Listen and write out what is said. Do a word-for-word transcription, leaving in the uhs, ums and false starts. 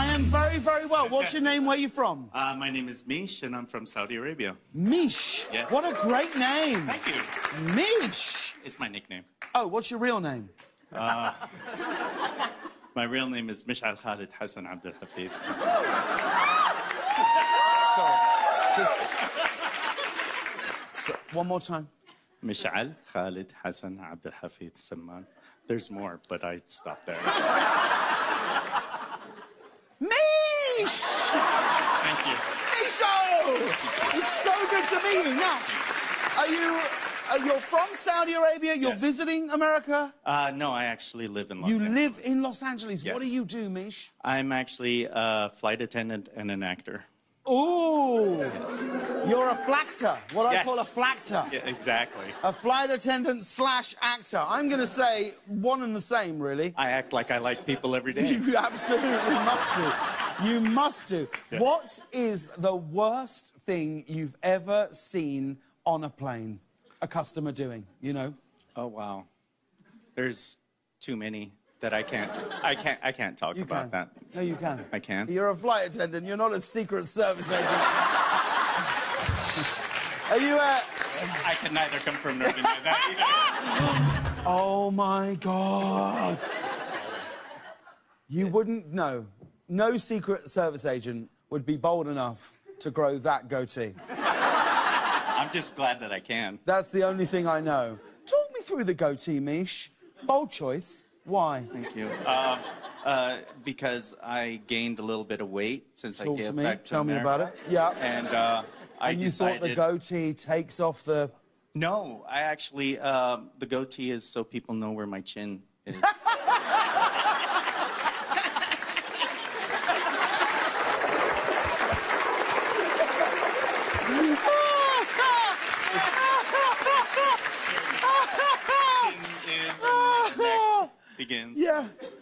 am very, very well. What's your name? Where are you from? Uh, my name is Meesh, and I'm from Saudi Arabia. Meesh? Yes. What a great name. Thank you. Meesh? It's my nickname. Oh, what's your real name? Uh, my real name is Mish'al Khalid Hassan Abdul Hafid. Sorry. Just... So, one more time. Mish'al Khalid Hassan Abdul Hafid Samman. There's more, but I stopped there. Meesh! Thank you. Meesho! It's so good to meet you. Now, are you... Uh, you're from Saudi Arabia? You're Yes. visiting America? Uh, no, I actually live in Los You Angeles. live in Los Angeles. Yes. What do you do, Meesh? I'm actually a flight attendant and an actor. Ooh! Yes. You're a flactor. What Yes. I call a flactor. Yeah, exactly. A flight attendant slash actor. I'm going to say one and the same, really. I act like I like people every day. You absolutely must do. You must do. Yeah. What is the worst thing you've ever seen on a plane? A customer doing, you know? Oh, wow. There's too many that I can't, I can't, I can't talk You about can. that. No, you can. I can. You're a flight attendant. You're not a Secret Service agent. Are you a... I can neither confirm nor deny that either. Oh, my God. You wouldn't know. No Secret Service agent would be bold enough to grow that goatee. I'm just glad that I can. That's the only thing I know. Talk me through the goatee, Meesh. Bold choice. Why? Thank you. Uh, uh, because I gained a little bit of weight since Talk I to gave me. back to Tell me America. about it. Yeah. And uh, I and you decided... thought the goatee takes off the... No, I actually, uh, the goatee is so people know where my chin is. Begins. Yeah.